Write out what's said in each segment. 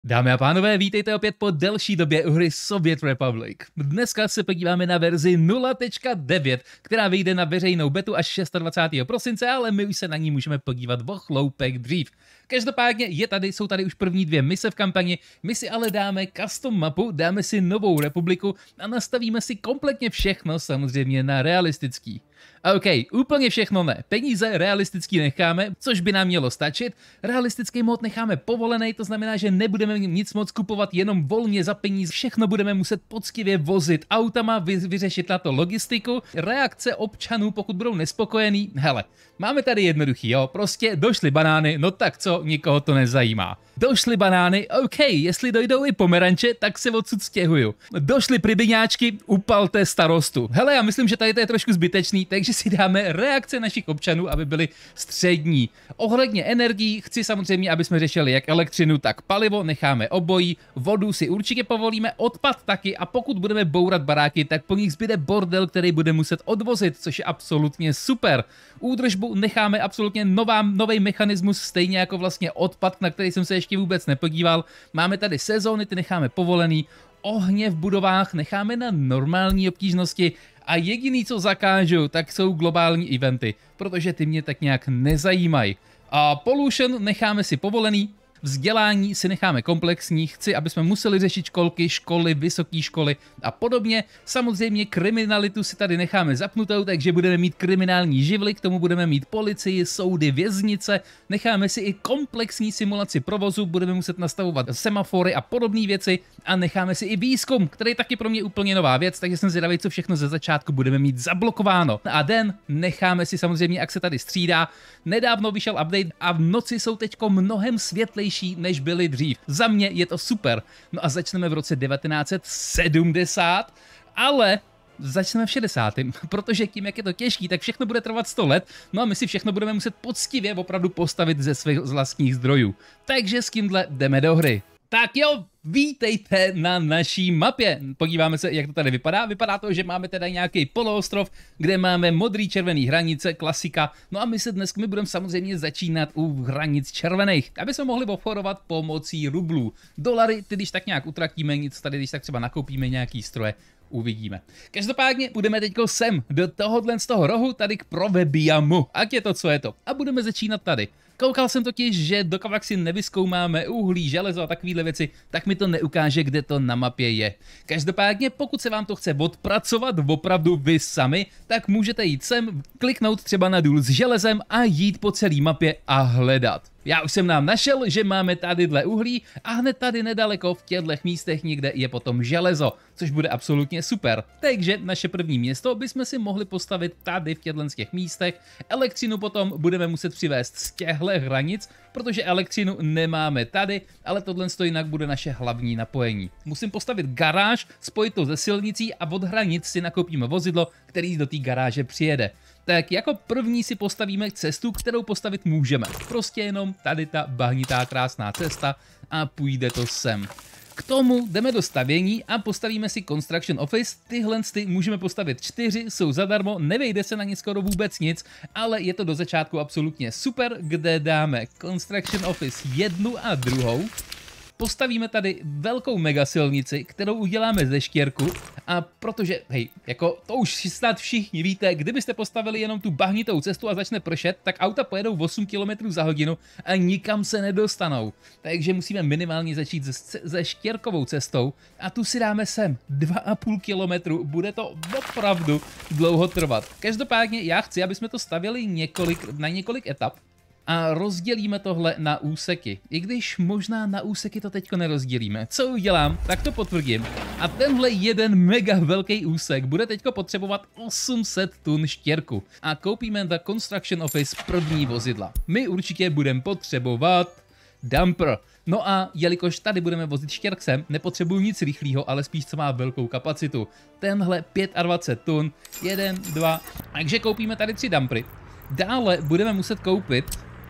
Dámy a pánové, vítejte opět po delší době u hry Soviet Republic. Dneska se podíváme na verzi 0.9, která vyjde na veřejnou betu až 26. prosince, ale my už se na ní můžeme podívat o chloupek dřív. Každopádně jsou tady už první dvě mise v kampani, my si ale dáme custom mapu, dáme si novou republiku a nastavíme si kompletně všechno samozřejmě na realistický. OK, úplně všechno ne. Peníze realistický necháme, což by nám mělo stačit. Realistický mod necháme povolený, to znamená, že nebudeme nic moc kupovat jenom volně za peníze. Všechno budeme muset poctivě vozit autama, vyřešit na to logistiku. Reakce občanů, pokud budou nespokojení, hele, máme tady jednoduchý, jo, prostě došly banány, no tak co, nikoho to nezajímá. Došly banány, OK, jestli dojdou i pomeranče, tak se odsud stěhuju. Došly pribyňáčky, upalte starostu. Hele, já myslím, že tady to je trošku zbytečný, takže si dáme reakce našich občanů, aby byly střední. Ohledně energií chci samozřejmě, aby jsme řešili jak elektřinu, tak palivo, necháme obojí, vodu si určitě povolíme, odpad taky a pokud budeme bourat baráky, tak po nich zbyde bordel, který bude muset odvozit, což je absolutně super. Údržbu necháme absolutně nový mechanismus, stejně jako vlastně odpad, na který jsem se ještě vůbec nepodíval. Máme tady sezóny, ty necháme povolený, ohně v budovách necháme na normální obtížnosti a jediný, co zakážu, tak jsou globální eventy, protože ty mě tak nějak nezajímají. A pollution necháme si povolený, vzdělání si necháme komplexní, chci, aby jsme museli řešit školky, školy, vysoké školy a podobně. Samozřejmě kriminalitu si tady necháme zapnutou, takže budeme mít kriminální živly, k tomu budeme mít policii, soudy, věznice, necháme si i komplexní simulaci provozu, budeme muset nastavovat semafory a podobné věci a necháme si i výzkum, který je taky pro mě úplně nová věc, takže jsem zvědavý, co všechno ze začátku budeme mít zablokováno. A den necháme si samozřejmě, jak se tady střídá. Nedávno vyšel update a v noci jsou teďko mnohem světlejší, než byly dřív. Za mě je to super. No a začneme v roce 1970, ale začneme v 60. Protože tím, jak je to těžký, tak všechno bude trvat 100 let, no a my si všechno budeme muset poctivě opravdu postavit ze svých vlastních zdrojů. Takže s tímhle jdeme do hry. Tak jo, vítejte na naší mapě. Podíváme se, jak to tady vypadá. Vypadá to, že máme tady nějaký poloostrov, kde máme modrý červený hranice, klasika. No a my budeme samozřejmě začínat u hranic červených, aby jsme mohli obchodovat pomocí rublů. Dolary, ty když tak nějak utraktíme, nic tady, když tak třeba nakoupíme nějaký stroje, uvidíme. Každopádně budeme teďko sem, do tohohle z toho rohu, tady k Provebiamu. Ať je to, co je to. A budeme začínat tady. Koukal jsem totiž, že dokud si nevyzkoumáme uhlí, železo a takovéhle věci, tak mi to neukáže, kde to na mapě je. Každopádně, pokud se vám to chce odpracovat opravdu vy sami, tak můžete jít sem, kliknout třeba na důl s železem a jít po celé mapě a hledat. Já už jsem nám našel, že máme tadyhle uhlí a hned tady nedaleko v těchto místech někde je potom železo, což bude absolutně super. Takže naše první město bychom si mohli postavit tady v těchto místech. Elektřinu potom budeme muset přivést z těchto hranic, protože elektřinu nemáme tady, ale tohle jinak bude naše hlavní napojení. Musím postavit garáž, spojit to se silnicí a od hranic si nakoupíme vozidlo, který do té garáže přijede. Tak jako první si postavíme cestu, kterou postavit můžeme. Prostě jenom tady ta bahnitá krásná cesta a půjde to sem. K tomu jdeme do stavění a postavíme si Construction Office. Tyhle můžeme postavit 4, jsou zadarmo, nevejde se na ně skoro vůbec nic, ale je to do začátku absolutně super, kde dáme Construction Office 1 a 2. Postavíme tady velkou megasilnici, kterou uděláme ze štěrku a protože, hej, jako to už snad všichni víte, kdybyste postavili jenom tu bahnitou cestu a začne pršet, tak auta pojedou 8 km za hodinu a nikam se nedostanou. Takže musíme minimálně začít se štěrkovou cestou a tu si dáme sem 2,5 km, bude to opravdu dlouho trvat. Každopádně já chci, aby jsme to stavěli na několik etap. A rozdělíme tohle na úseky. I když možná na úseky to teďko nerozdělíme. Co udělám, tak to potvrdím. A tenhle jeden mega velký úsek bude teďko potřebovat 800 tun štěrku. A koupíme na Construction Office první vozidla. My určitě budeme potřebovat dumper. No a jelikož tady budeme vozit štěrk sem, nepotřebuju nic rychlého, ale spíš co má velkou kapacitu. Tenhle 25 tun, 1, 2, takže koupíme tady 3 dumpery. Dále budeme muset koupit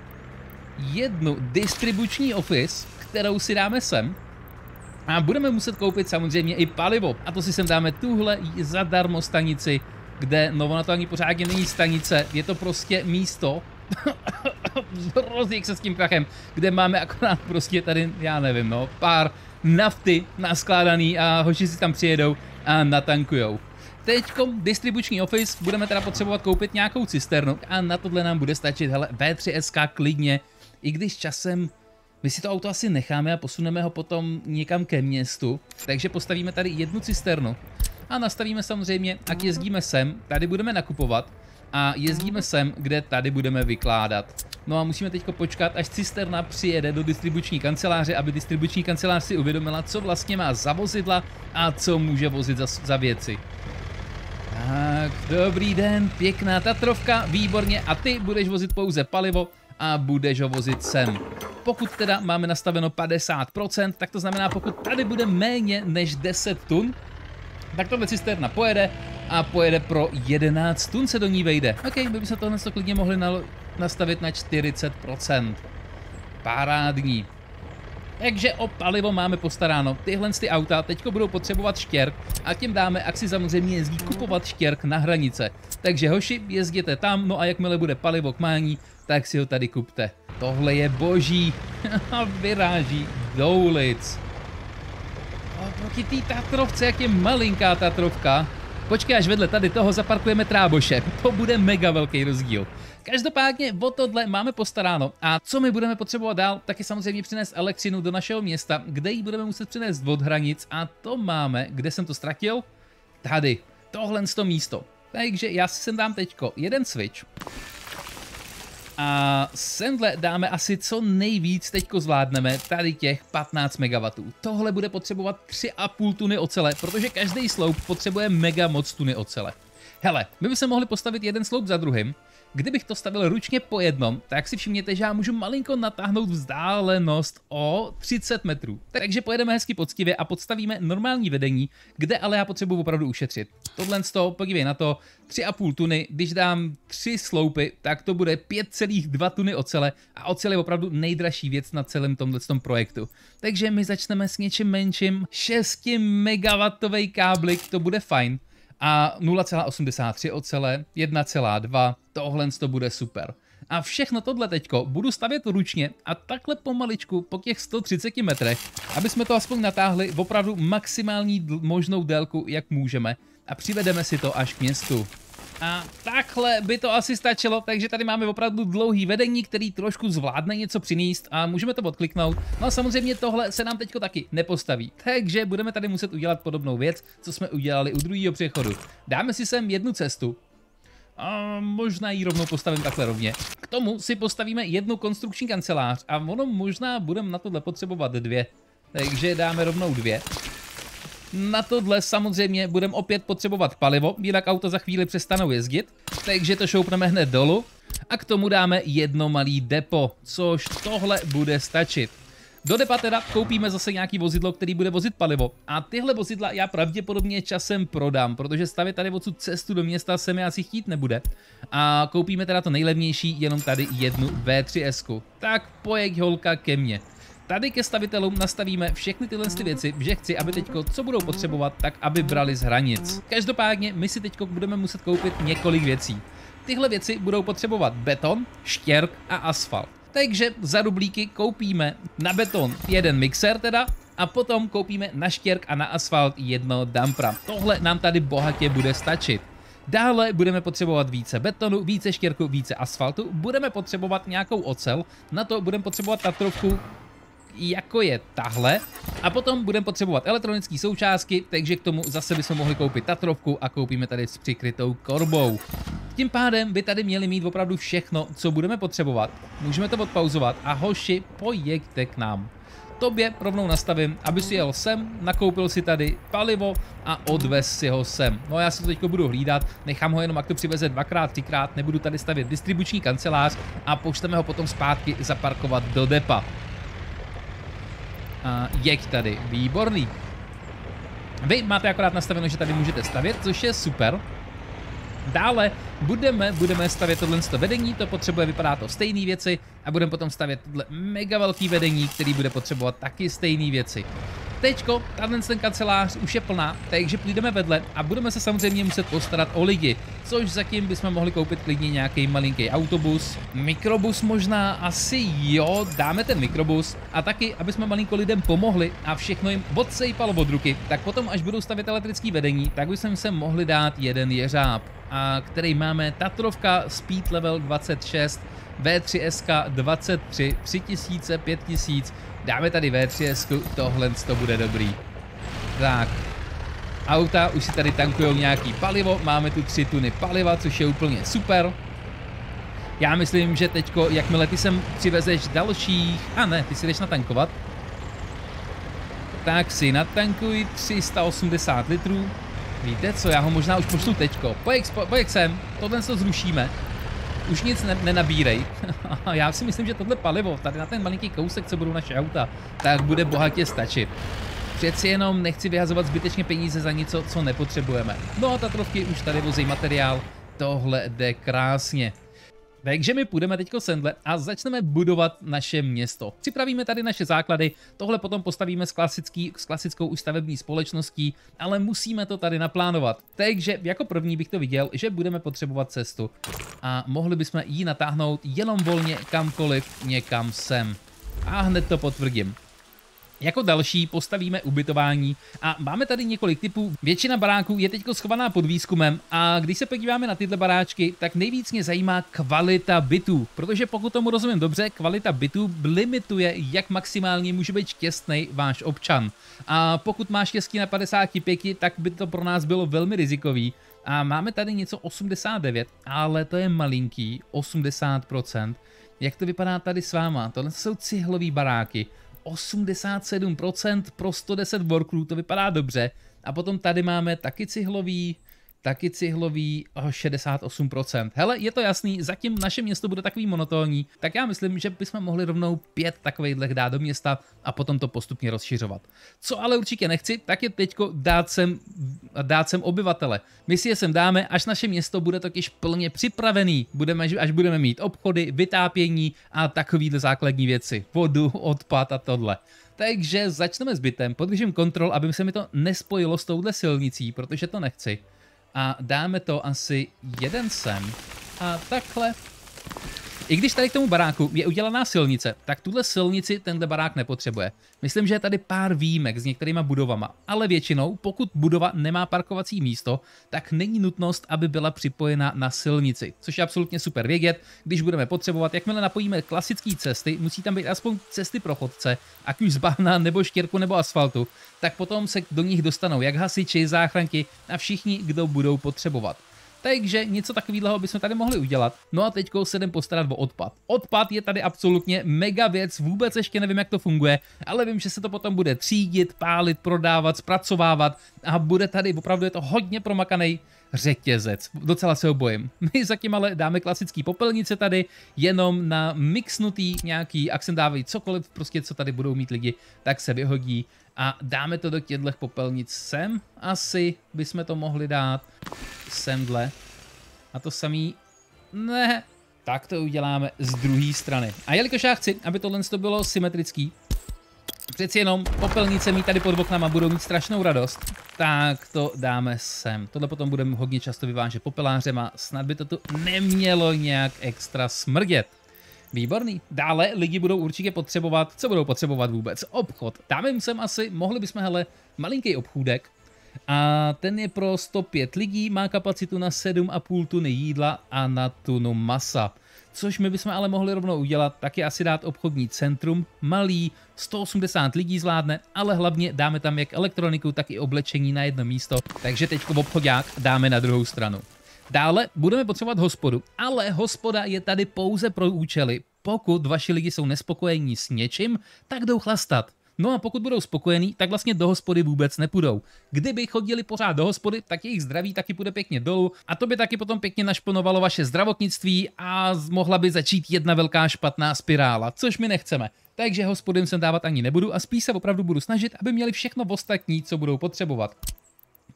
jednu distribuční office, kterou si dáme sem. A budeme muset koupit samozřejmě i palivo. A to si sem dáme tuhle zadarmo stanici, kde, no ona to ani pořádně není stanice, je to prostě místo, rozjek se s tím krachem, kde máme akorát prostě tady, já nevím, no, pár nafty naskládaný a hoši si tam přijedou a natankujou. Teďkom distribuční office, budeme teda potřebovat koupit nějakou cisternu a na tohle nám bude stačit, hele, V3SK klidně, i když časem my si to auto asi necháme a posuneme ho potom někam ke městu, takže postavíme tady jednu cisternu a nastavíme samozřejmě, jak jezdíme sem, tady budeme nakupovat a jezdíme sem, kde tady budeme vykládat. No a musíme teďko počkat, až cisterna přijede do distribuční kanceláře, aby distribuční kancelář si uvědomila, co vlastně má za vozidla a co může vozit za věci. Tak, dobrý den, pěkná Tatrovka, výborně, a ty budeš vozit pouze palivo a budeš ho vozit sem. Pokud teda máme nastaveno 50%, tak to znamená, pokud tady bude méně než 10 tun, tak tohle cisterna pojede a pojede pro 11 tun se do ní vejde. Ok, my bychom tohle klidně mohli nastavit na 40%. Parádní. Takže o palivo máme postaráno. Tyhle ty auta teďko budou potřebovat štěrk a tím dáme, jak si samozřejmě jezdí kupovat štěrk na hranice. Takže hoši, jezděte tam, no a jakmile bude palivo k mání, tak si ho tady kupte. Tohle je boží a vyráží do ulic. Proti té Tatrovce, jak je malinká Tatrovka. Počkej, až vedle tady toho zaparkujeme tráboše. To bude mega velký rozdíl. Každopádně o tohle máme postaráno a co my budeme potřebovat dál, tak je samozřejmě přinést elektřinu do našeho města, kde ji budeme muset přinést od hranic a to máme, kde jsem to ztratil? Tady, tohle z to místo. Takže já si sem dám teďko jeden switch. A semhle dáme asi co nejvíc teďko zvládneme tady těch 15 MW. Tohle bude potřebovat 3,5 tuny ocele, protože každý sloup potřebuje mega moc tuny ocele. Hele, my bychom mohli postavit jeden sloup za druhým. Kdybych to stavil ručně po jednom, tak si všimněte, že já můžu malinko natáhnout vzdálenost o 30 metrů. Takže pojedeme hezky poctivě a podstavíme normální vedení, kde ale já potřebuji opravdu ušetřit. Tohle z toho, podívej na to, 3,5 tuny, když dám 3 sloupy, tak to bude 5,2 tuny ocele a ocel je opravdu nejdražší věc na celém tomhletom projektu. Takže my začneme s něčím menším, 6 MW káblik, to bude fajn. A 0,83 ocele, 1,2, tohle to bude super. A všechno tohle teďko budu stavět ručně a takhle pomaličku po těch 130 metrech, aby jsme to aspoň natáhli v opravdu maximální možnou délku, jak můžeme. A přivedeme si to až k městu. A takhle by to asi stačilo, takže tady máme opravdu dlouhý vedení, který trošku zvládne něco přinést a můžeme to odkliknout. No a samozřejmě tohle se nám teďko taky nepostaví, takže budeme tady muset udělat podobnou věc, co jsme udělali u druhého přechodu. Dáme si sem jednu cestu a možná ji rovnou postavím takhle rovně. K tomu si postavíme jednu konstrukční kancelář a ono možná budeme na tohle potřebovat 2, takže dáme rovnou 2. Na tohle samozřejmě budeme opět potřebovat palivo, jinak auta za chvíli přestanou jezdit, takže to šoupneme hned dolů a k tomu dáme jedno malý depo, což tohle bude stačit. Do depa teda koupíme zase nějaký vozidlo, který bude vozit palivo a tyhle vozidla já pravděpodobně časem prodám, protože stavět tady odsud cestu do města se mi asi chtít nebude. A koupíme teda to nejlevnější, jenom tady jednu V3S. Tak pojeď holka ke mně. Tady ke stavitelům nastavíme všechny tyhle věci, že chci, aby teďko, co budou potřebovat, tak aby brali z hranic. Každopádně my si teďko budeme muset koupit několik věcí. Tyhle věci budou potřebovat beton, štěrk a asfalt. Takže za rublíky koupíme na beton jeden mixer teda a potom koupíme na štěrk a na asfalt jedno dumpra. Tohle nám tady bohatě bude stačit. Dále budeme potřebovat více betonu, více štěrku, více asfaltu, budeme potřebovat nějakou ocel, na to budeme potřebovat Tatrovku, jako je tahle, a potom budeme potřebovat elektronické součástky, takže k tomu zase bychom mohli koupit Tatrovku a koupíme tady s přikrytou korbou. Tím pádem by tady měli mít opravdu všechno, co budeme potřebovat. Můžeme to odpauzovat a hoši, pojďte k nám. Tobě rovnou nastavím, aby si jel sem, nakoupil si tady palivo a odvez si ho sem. No já si to teďko budu hlídat, nechám ho jenom, jak to přiveze 2x, 3x, nebudu tady stavět distribuční kancelář a pošleme ho potom zpátky zaparkovat do depa. A jeď tady, výborný. Vy máte akorát nastaveno, že tady můžete stavět, což je super. Dále budeme stavět tohle vedení, to potřebuje, vypadá to stejné věci a budeme potom stavět tohle mega velký vedení, který bude potřebovat taky stejné věci. Teďko, ten kancelář už je plná, takže půjdeme vedle a budeme se samozřejmě muset postarat o lidi, což zatím bychom mohli koupit klidně nějaký malinký autobus, mikrobus možná, asi jo, dáme ten mikrobus a taky, aby jsme malinko lidem pomohli a všechno jim odsejpalo od ruky, tak potom, až budou stavět elektrický vedení, tak bychom se mohli dát jeden jeřáb, a který máme Tatrovka Speed Level 26, V3SK 23, 3000, 5000, dáme tady V3S, tohle to bude dobrý. Tak, auta už si tady tankujou nějaký palivo, máme tu 3 tuny paliva, což je úplně super. Já myslím, že teďko, jakmile ty sem přivezeš dalších, a ne, ty si jdeš natankovat, tak si natankuj 380 litrů. Víte co, já ho možná už pošlu teďko. Pojď sem, tohle to zrušíme. Už nic nenabírej. Já si myslím, že tohle palivo, tady na ten malinký kousek, co budou naše auta, tak bude bohatě stačit. Přeci jenom nechci vyhazovat zbytečně peníze za něco, co nepotřebujeme. No a Tatrovky už tady vozí materiál, tohle jde krásně. Takže my půjdeme teďko semhle a začneme budovat naše město. Připravíme tady naše základy, tohle potom postavíme s klasickou už stavební společností, ale musíme to tady naplánovat. Takže jako první bych to viděl, že budeme potřebovat cestu a mohli bychom ji natáhnout jenom volně kamkoliv někam sem. A hned to potvrdím. Jako další postavíme ubytování a máme tady několik typů. Většina baráků je teď schovaná pod výzkumem a když se podíváme na tyhle baráčky, tak nejvíc mě zajímá kvalita bytů, protože pokud tomu rozumím dobře, kvalita bytů limituje, jak maximálně může být šťastný váš občan. A pokud máš štěstí na 55, tak by to pro nás bylo velmi rizikový. A máme tady něco 89, ale to je malinký, 80%. Jak to vypadá tady s váma? Tohle jsou cihlový baráky. 87% pro 110 worků, to vypadá dobře. A potom tady máme taky cihlový 68%. Hele, je to jasný, zatím naše město bude takový monotónní, tak já myslím, že bychom mohli rovnou 5 takovejhle dát do města a potom to postupně rozšiřovat. Co ale určitě nechci, tak je teďko dát sem obyvatele. My si je sem dáme, až naše město bude totiž plně připravený. Až budeme mít obchody, vytápění a takovýhle základní věci. Vodu, odpad a tohle. Takže začneme s bytem, podržím kontrol, aby se mi to nespojilo s touhle silnicí, protože to nechci. A dáme to asi jeden sem. A takhle. I když tady k tomu baráku je udělaná silnice, tak tuhle silnici tenhle barák nepotřebuje. Myslím, že je tady pár výjimek s některýma budovama, ale většinou, pokud budova nemá parkovací místo, tak není nutnost, aby byla připojena na silnici, což je absolutně super vědět, když budeme potřebovat. Jakmile napojíme klasické cesty, musí tam být aspoň cesty pro chodce, ať už z bahna nebo štěrku nebo asfaltu, tak potom se do nich dostanou jak hasiči, záchranky a všichni, kdo budou potřebovat. Takže něco takového bychom tady mohli udělat. No a teďko se jdem postarat o odpad. Odpad je tady absolutně mega věc, vůbec ještě nevím, jak to funguje, ale vím, že se to potom bude třídit, pálit, prodávat, zpracovávat a bude tady, opravdu je to hodně promakaný řetězec. Docela se ho bojím. My zatím ale dáme klasický popelnice tady, jenom na mixnutý nějaký, jak sem dávají cokoliv, prostě co tady budou mít lidi, tak se vyhodí. A dáme to do těchto popelnic sem. Asi bychom to mohli dát semhle. A to samý ne. Tak to uděláme z druhé strany. A jelikož já chci, aby tohle bylo symetrický, přeci jenom popelnice mít tady pod oknama budou mít strašnou radost, tak to dáme sem. Tohle potom budeme hodně často vyvážet popelářem a snad by to tu nemělo nějak extra smrdět. Výborný. Dále lidi budou určitě potřebovat, co budou potřebovat vůbec? Obchod. Dáme jim sem asi, mohli bychom, hele, malinký obchůdek. A ten je pro 105 lidí, má kapacitu na 7,5 tuny jídla a na tunu masa. Což my bychom ale mohli rovnou udělat, taky asi dát obchodní centrum, malý, 180 lidí zvládne, ale hlavně dáme tam jak elektroniku, tak i oblečení na jedno místo. Takže teďko obchodák dáme na druhou stranu. Dále budeme potřebovat hospodu, ale hospoda je tady pouze pro účely. Pokud vaši lidi jsou nespokojení s něčím, tak jdou chlastat. No a pokud budou spokojení, tak vlastně do hospody vůbec nepůjdou. Kdyby chodili pořád do hospody, tak jejich zdraví taky půjde pěkně dolů a to by taky potom pěkně našponovalo vaše zdravotnictví a mohla by začít jedna velká špatná spirála, což my nechceme. Takže hospodím sem dávat ani nebudu a spíš se opravdu budu snažit, aby měli všechno ostatní, co budou potřebovat.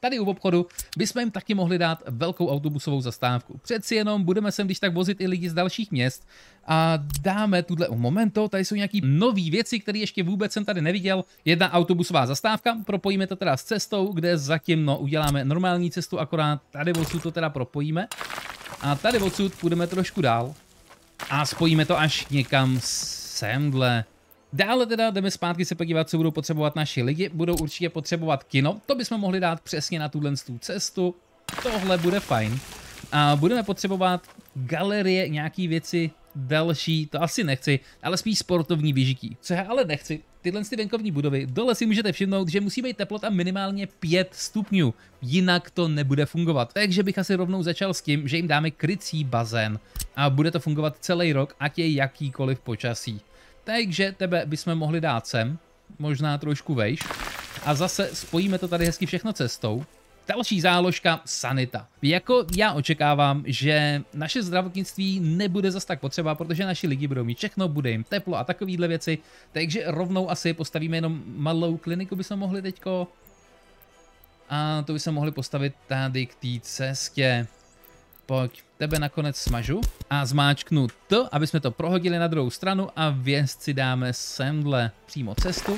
tady u obchodu bychom jim taky mohli dát velkou autobusovou zastávku. Přeci jenom budeme sem když tak vozit i lidi z dalších měst a dáme tuhle momento, tady jsou nějaký nový věci, které ještě vůbec jsem tady neviděl. Jedna autobusová zastávka, propojíme to teda s cestou, kde zatím uděláme normální cestu, akorát tady odsud to teda propojíme. A tady odsud půjdeme trošku dál a spojíme to až někam semhle. Dále teda jdeme zpátky se podívat, co budou potřebovat naši lidi. Budou určitě potřebovat kino, to bychom mohli dát přesně na tuhle cestu. Tohle bude fajn. A budeme potřebovat galerie, nějaký věci další, to asi nechci, ale spíš sportovní vyžití. Co já ale nechci, tyhle venkovní budovy, dole si můžete všimnout, že musí být teplota minimálně 5 stupňů, jinak to nebude fungovat. Takže bych asi rovnou začal s tím, že jim dáme krycí bazén a bude to fungovat celý rok, ať je jakýkoliv počasí. Takže tebe bychom mohli dát sem, možná trošku vejš, a zase spojíme to tady hezky všechno cestou. Další záložka, sanita. Jako já očekávám, že naše zdravotnictví nebude zas tak potřeba, protože naši lidi budou mít všechno, bude jim teplo a takovýhle věci, takže rovnou asi postavíme jenom malou kliniku, bychom mohli teďko. A to bychom mohli postavit tady k té cestě. Pojď, tebe nakonec smažu a zmáčknu to, aby jsme to prohodili na druhou stranu a vězci dáme semhle přímo cestu.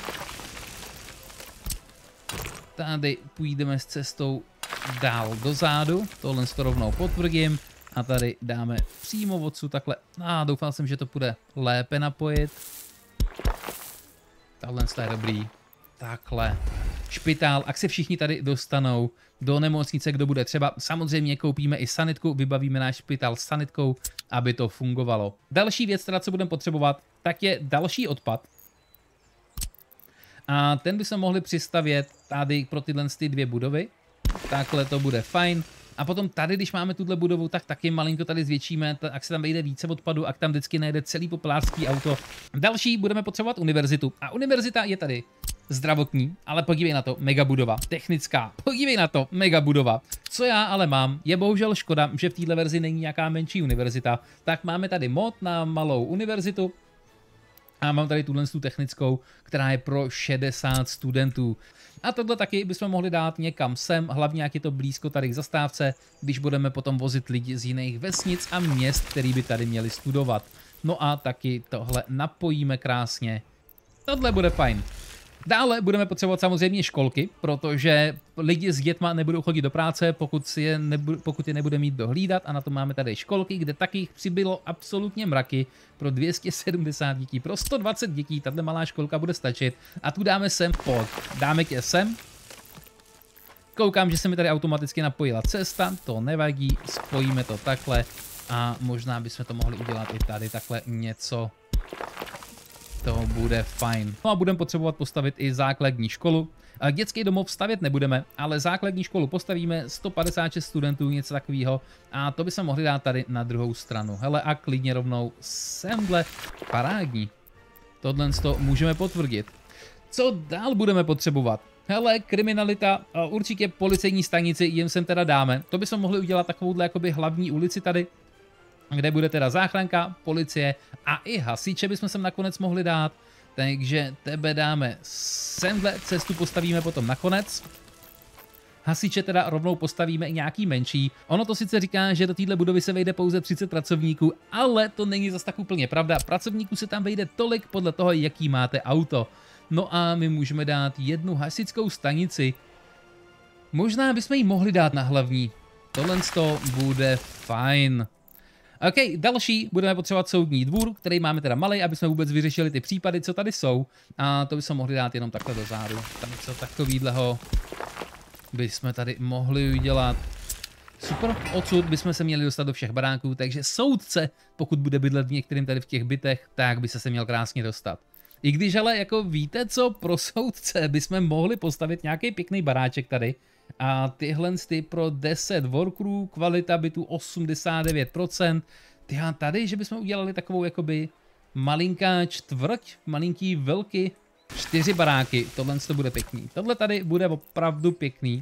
Tady půjdeme s cestou dál dozadu, tohle to rovnou potvrdím a tady dáme přímo odsud takhle. Doufal jsem, že to půjde lépe napojit. Tohle je dobrý. Takhle. Špitál, ať se všichni tady dostanou do nemocnice, kdo bude třeba. Samozřejmě koupíme i sanitku, vybavíme náš špitál s sanitkou, aby to fungovalo. Další věc, teda, co budeme potřebovat, tak je další odpad. A ten by se mohli přistavět tady pro tyhle dvě budovy. Takhle to bude fajn. A potom tady, když máme tuhle budovu, tak taky malinko tady zvětšíme, ak se tam vejde více odpadu, ak tam vždycky najde celý populářský auto. Další budeme potřebovat univerzitu. A univerzita je tady zdravotní, ale podívej na to, mega budova. Technická, podívej na to, mega budova. Co já ale mám, je bohužel škoda, že v této verzi není nějaká menší univerzita. Tak máme tady mod na malou univerzitu. A mám tady tuhle technickou, která je pro 60 studentů. A tohle taky bychom mohli dát někam sem, hlavně jak je to blízko tady k zastávce, když budeme potom vozit lidi z jiných vesnic a měst, který by tady měli studovat. No a taky tohle napojíme krásně. Tohle bude fajn. Dále budeme potřebovat samozřejmě školky, protože lidi s dětma nebudou chodit do práce, pokud je nebude mít dohlídat, a na to máme tady školky, kde taky přibylo absolutně mraky pro 270 dětí, pro 120 dětí, tato malá školka bude stačit a tu dáme sem, pojď, dáme tě sem. Koukám, že se mi tady automaticky napojila cesta, to nevadí, spojíme to takhle a možná bychom to mohli udělat i tady takhle něco. To bude fajn. No a budeme potřebovat postavit i základní školu. Dětský domov stavět nebudeme, ale základní školu postavíme, 156 studentů, něco takového. A to bychom mohli dát tady na druhou stranu. Hele, a klidně rovnou semhle, parádní. Tohle to můžeme potvrdit. Co dál budeme potřebovat? Hele, kriminalita, určitě policejní stanici, jim sem teda dáme. To bychom mohli udělat takovouhle jakoby hlavní ulici tady, kde bude teda záchranka, policie a i hasiče bychom sem nakonec mohli dát. Takže tebe dáme semhle, cestu postavíme potom nakonec. Hasiče teda rovnou postavíme i nějaký menší. Ono to sice říká, že do téhle budovy se vejde pouze 30 pracovníků, ale to není zas tak úplně pravda. Pracovníků se tam vejde tolik podle toho, jaký máte auto. No a my můžeme dát jednu hasičskou stanici. Možná bychom ji mohli dát na hlavní. Tohle bude fajn. OK, další budeme potřebovat soudní dvůr, který máme teda malej, aby jsme vůbec vyřešili ty případy, co tady jsou. A to bychom mohli dát jenom takhle do zádu. Tam něco takovýhleho bychom tady mohli udělat. Super, odsud bychom se měli dostat do všech baráků, takže soudce, pokud bude bydlet v některým tady v těch bytech, tak by se měl krásně dostat. I když ale jako víte co, pro soudce bychom mohli postavit nějaký pěkný baráček tady. A tyhle pro 10 workerů, kvalita bytu 89%. Tyhle tady, že bychom udělali takovou jakoby malinká čtvrť, malinký velký, 4 baráky, tohle to bude pěkný. Tohle tady bude opravdu pěkný.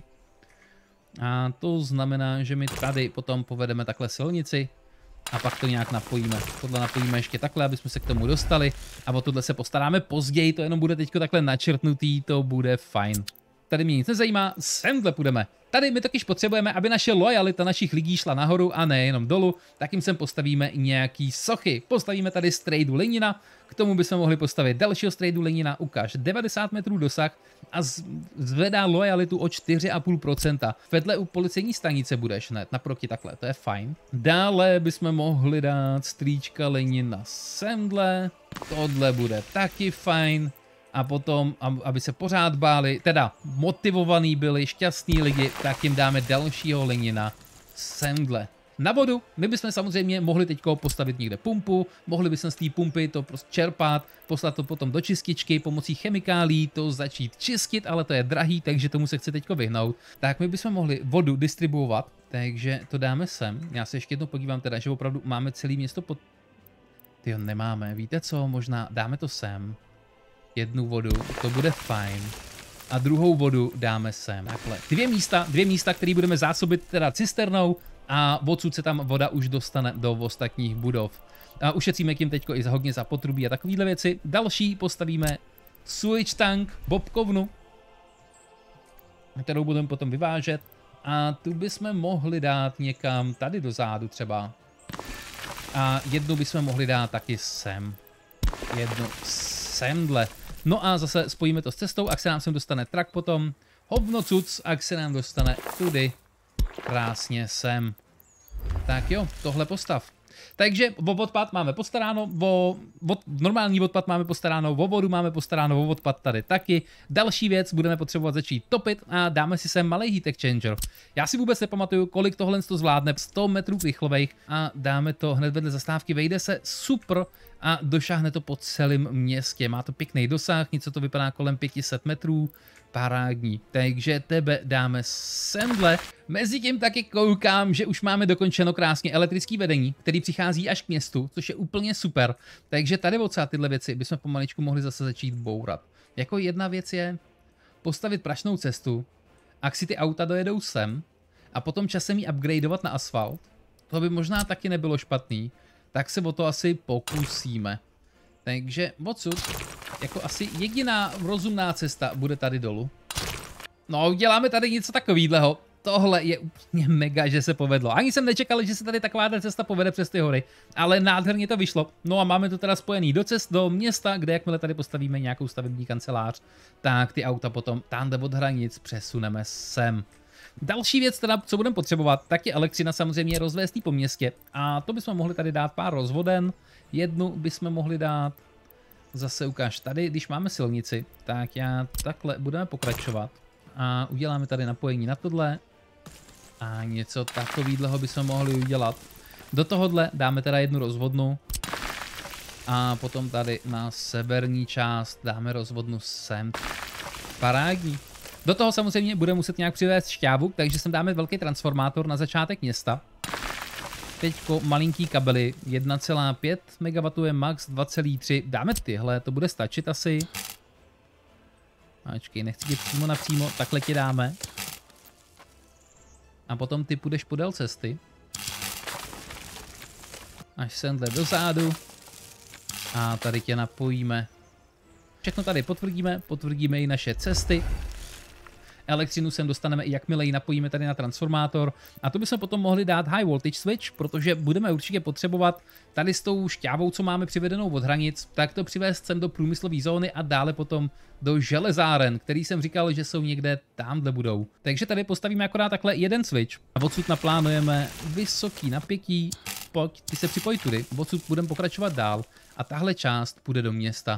A to znamená, že my tady potom povedeme takhle silnici a pak to nějak napojíme. Tohle napojíme ještě takhle, aby jsme se k tomu dostali a o tohle se postaráme později, to jenom bude teďko takhle načrtnutý, to bude fajn. tady mě nic nezajímá, semhle půjdeme. Tady my totiž potřebujeme, aby naše lojalita našich lidí šla nahoru a nejenom dolů, tak jim sem postavíme nějaký sochy. Postavíme tady strejdu Lenina, k tomu bychom mohli postavit dalšího strejdu Lenina, ukáž 90 metrů dosah a zvedá lojalitu o 4,5%. Vedle u policejní stanice budeš hned naproti takhle, to je fajn. Dále bychom mohli dát strýčka Lenina semhle, tohle bude taky fajn. A potom, aby se pořád báli, teda motivovaný byli, šťastní lidi, tak jim dáme dalšího Lenina semhle. Na vodu, my bychom samozřejmě mohli teď postavit někde pumpu, mohli bychom z té pumpy to prostě čerpat, poslat to potom do čističky, pomocí chemikálí to začít čistit, ale to je drahý, takže tomu se chci teď vyhnout. Tak my bychom mohli vodu distribuovat, takže to dáme sem. Já se ještě jednou podívám teda, že opravdu máme celé město pod... Tyjo, nemáme, víte co, možná dáme to sem. Jednu vodu, to bude fajn. A druhou vodu dáme sem. Takhle. Dvě místa, které budeme zásobit teda cisternou a odsud se tam voda už dostane do ostatních budov. A ušetříme tím teďko i hodně za potrubí a takovýhle věci. Další postavíme switch tank, bobkovnu, kterou budeme potom vyvážet. A tu bychom mohli dát někam tady do zádu třeba. A jednu bychom mohli dát taky sem. Jednu semhle. No a zase spojíme to s cestou, ak se nám sem dostane trak potom. Hovno cuc, ak se nám dostane tudy. Krásně sem. Tak jo, tohle postav. Takže o odpad máme postaráno, normální odpad máme postaráno, o vodu máme postaráno, o odpad tady taky. Další věc, budeme potřebovat začít topit a dáme si sem malý heat exchanger. Já si vůbec nepamatuju, kolik tohle to zvládne, 100 metrů rychlovejch a dáme to hned vedle zastávky, vejde se super a došáhne to po celém městě. Má to pěkný dosah, něco to vypadá kolem 500 metrů. Parádní. Takže tebe dáme semhle. Mezitím taky koukám, že už máme dokončeno krásně elektrické vedení, který přichází až k městu, což je úplně super. Takže tady odsad tyhle věci bychom pomaličku mohli zase začít bourat. Jako jedna věc je postavit prašnou cestu, ak si ty auta dojedou sem a potom časem ji upgradeovat na asfalt. To by možná taky nebylo špatný, tak se o to asi pokusíme. Takže odsud jako asi jediná rozumná cesta bude tady dolů. No, děláme tady něco takovýhleho. Tohle je úplně mega, že se povedlo. Ani jsem nečekal, že se tady taková cesta povede přes ty hory, ale nádherně to vyšlo. No a máme to teda spojený do města, kde jakmile tady postavíme nějakou stavební kancelář, tak ty auta potom tamhle od hranic přesuneme sem. Další věc teda, co budeme potřebovat, tak je elektřina samozřejmě rozvéstý po městě. A to bychom mohli tady dát pár rozvoden. Jednu bychom mohli dát, zase ukáž tady, když máme silnici, tak já takhle budeme pokračovat. A uděláme tady napojení na tohle. A něco takovýhleho bychom mohli udělat. Do tohohle dáme teda jednu rozvodnu. A potom tady na severní část dáme rozvodnu sem. Parádní. Do toho samozřejmě bude muset nějak přivést šťávu, takže sem dáme velký transformátor na začátek města. Teďko malinký kabely, 1,5 MW je max, 2,3. Dáme tyhle, to bude stačit asi. Ačkej, nechci tě přímo napřímo, takhle ti dáme. A potom ty půjdeš podél cesty. Až semhle dozadu. A tady tě napojíme. Všechno tady potvrdíme i naše cesty. Elektřinu sem dostaneme i jakmile ji napojíme tady na transformátor. A to bychom potom mohli dát high voltage switch, protože budeme určitě potřebovat tady s tou šťávou, co máme přivedenou od hranic, tak to přivést sem do průmyslové zóny a dále potom do železáren, který jsem říkal, že jsou někde tamhle budou. Takže tady postavíme akorát takhle jeden switch a odsud naplánujeme vysoký napětí. Pojď, ty se připoj tudy, odsud budeme pokračovat dál a tahle část půjde do města.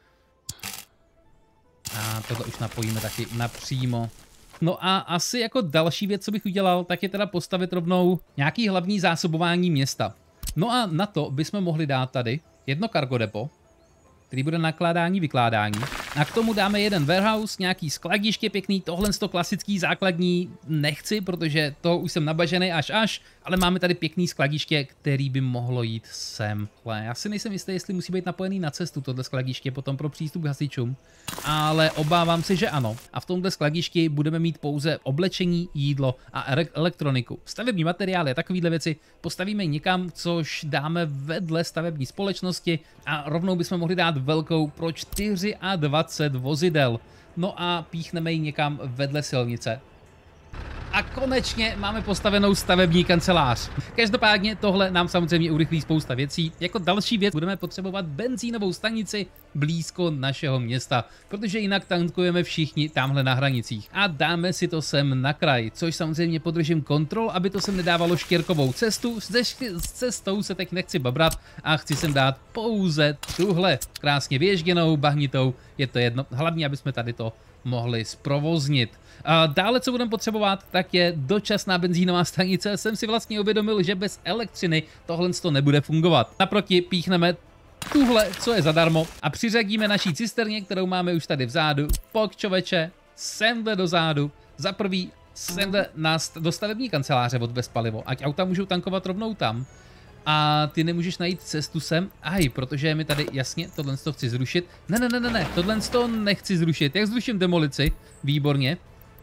A tohle už napojíme taky napřímo. No a asi jako další věc, co bych udělal, tak je teda postavit rovnou nějaký hlavní zásobování města. No a na to bychom mohli dát tady jedno cargo depo, který bude nakládání, vykládání. A k tomu dáme jeden warehouse, nějaký skladiště pěkný, tohle to klasický základní nechci, protože to už jsem nabažený až, ale máme tady pěkný skladiště, který by mohlo jít sem. Já si nejsem jistý, jestli musí být napojený na cestu tohle skladiště potom pro přístup k hasičům, ale obávám se, že ano. A v tomhle skladišti budeme mít pouze oblečení, jídlo a elektroniku. Stavební materiály a takovéhle věci postavíme někam, což dáme vedle stavební společnosti a rovnou bychom mohli dát velkou pro 24 vozidel. no a píchneme ji někam vedle silnice. A konečně máme postavenou stavební kancelář. Každopádně tohle nám samozřejmě urychlí spousta věcí. Jako další věc budeme potřebovat benzínovou stanici blízko našeho města, protože jinak tankujeme všichni tamhle na hranicích. A dáme si to sem na kraj, což samozřejmě podržím kontrol, aby to sem nedávalo štěrkovou cestu. S cestou se teď nechci babrat a chci sem dát pouze tuhle krásně vyježděnou, bahnitou, je to jedno, hlavně aby jsme tady to mohli zprovoznit. A dále, co budeme potřebovat, tak je dočasná benzínová stanice. Jsem si vlastně uvědomil, že bez elektřiny tohle to nebude fungovat. Naproti píchneme tuhle, co je zadarmo, a přiřadíme naší cisterně, kterou máme už tady vzadu. Pojď, čověče, semhle dozadu. Za prvý semhle do stavební kanceláře od bezpalivo, ať auta můžou tankovat rovnou tam. A ty nemůžeš najít cestu sem, protože mi tady jasně tohle to chci zrušit. Ne, tohle to nechci zrušit. Jak zruším demolici? Výborně.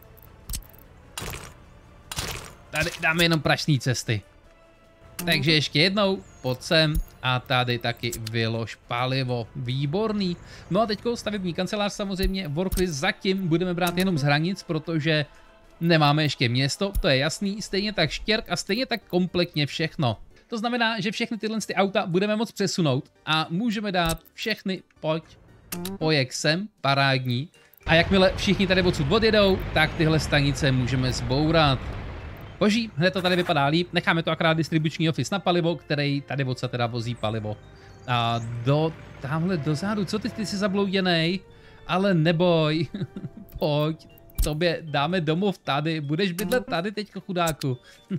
Tady dáme jenom prašné cesty. Takže ještě jednou, pojď sem a tady taky vylož palivo. Výborný. No a teďko stavební kancelář samozřejmě, workry zatím budeme brát jenom z hranic, protože nemáme ještě město, to je jasný. Stejně tak štěrk a stejně tak kompletně všechno. To znamená, že všechny tyhle auta budeme moct přesunout a můžeme dát všechny, pojď sem, parádní. A jakmile všichni tady odsud odjedou, tak tyhle stanice můžeme zbourat. Boží, hned to tady vypadá líp, necháme to akorát distribuční office na palivo, který tady odsud teda vozí palivo. A tamhle dozadu, co ty jsi zablouděnej? Ale neboj, pojď, tobě dáme domov tady, budeš bydlet tady teďko, chudáku.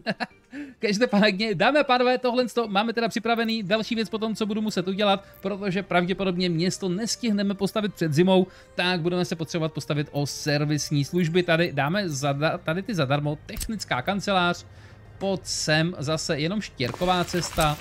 Každopádně, dámy a pánové, tohle máme teda připravený. Další věc potom, co budu muset udělat, protože pravděpodobně město nestihneme postavit před zimou, tak budeme se potřebovat postavit o servisní služby. Tady dáme tady ty zadarmo, technická kancelář, pod sem zase jenom štěrková cesta.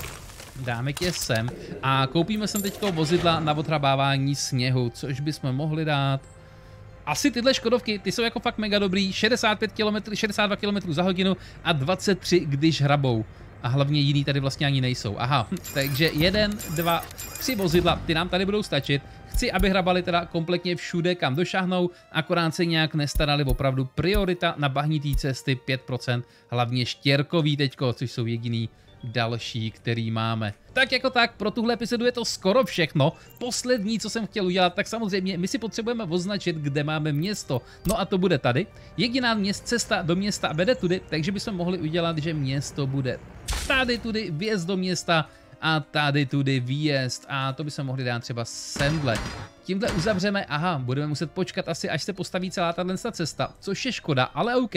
Dáme tě sem a koupíme sem teďko vozidla na odhrabávání sněhu, což bychom mohli dát. Asi tyhle Škodovky, ty jsou jako fakt mega dobrý, 65 km, 62 km za hodinu a 23, když hrabou. A hlavně jiný tady vlastně ani nejsou. Aha, takže 1, 2, 3 vozidla, ty nám tady budou stačit. Chci, aby hrabali teda kompletně všude, kam došáhnou, akorát se nějak nestarali, opravdu priorita na bahnitý cesty 5%, hlavně štěrkový teďko, což jsou jediný další, který máme. Tak jako tak, pro tuhle epizodu je to skoro všechno. Poslední, co jsem chtěl udělat, tak samozřejmě my si potřebujeme označit, kde máme město. No a to bude tady. Jediná cesta do města vede tudy, takže bychom mohli udělat, že město bude tady tudy, vjezd do města a tady tudy výjezd. A to bychom mohli dát třeba semhle. Tímhle uzavřeme, aha, budeme muset počkat asi, až se postaví celá tato cesta, což je škoda, ale OK.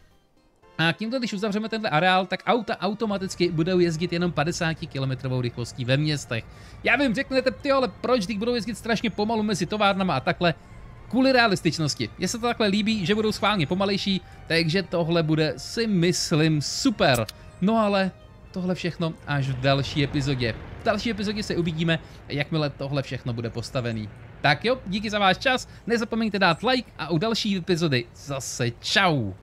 A tímto, když uzavřeme tenhle areál, tak auta automaticky budou jezdit jenom 50 km rychlostí ve městech. Já vím, řeknete, ty ale proč, když budou jezdit strašně pomalu mezi továrnama a takhle? Kvůli realističnosti. Mně se to takhle líbí, že budou schválně pomalejší, takže tohle bude, si myslím, super. No ale tohle všechno až v další epizodě. V další epizodě se uvidíme, jakmile tohle všechno bude postavený. Tak jo, díky za váš čas, nezapomeňte dát like a u další epizody zase čau.